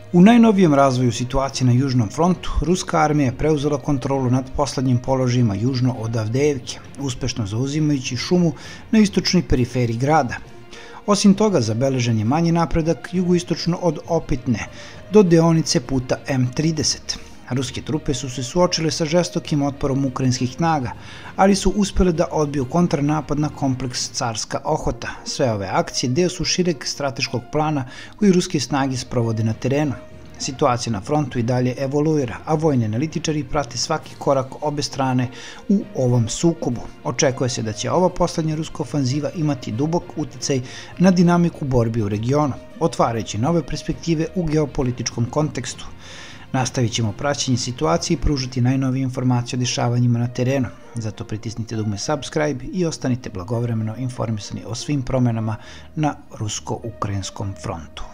U najnovijem razvoju situacije na Južnom frontu, ruska armija je preuzela kontrolu nad poslednjim položajima južno od Avdeevke, uspešno zauzimajući šumu na istočnoj periferiji grada. Osim toga, zabeležen je manji napredak jugoistočno od Opitne do deonice puta M30. Ruske trupe su se suočile sa žestokim otporom ukrajinskih snaga, ali su uspele da odbiju kontranapad na kompleks Carska Ohota. Sve ove akcije deo su šireg strateškog plana koji ruske snage sprovode na terenu. Situacija na frontu i dalje evoluira, a vojni analitičari prate svaki korak obe strane u ovom sukobu. Očekuje se da će ova poslednja ruska ofanziva imati dubok uticaj na dinamiku borbi u regionu, otvarajući nove perspektive u geopolitičkom kontekstu. Nastavit ćemo praćenje situacije i pružiti najnovije informacije o dešavanjima na terenu. Zato pritisnite dugme subscribe i ostanite blagovremeno informisani o svim promenama na rusko-ukrajinskom frontu.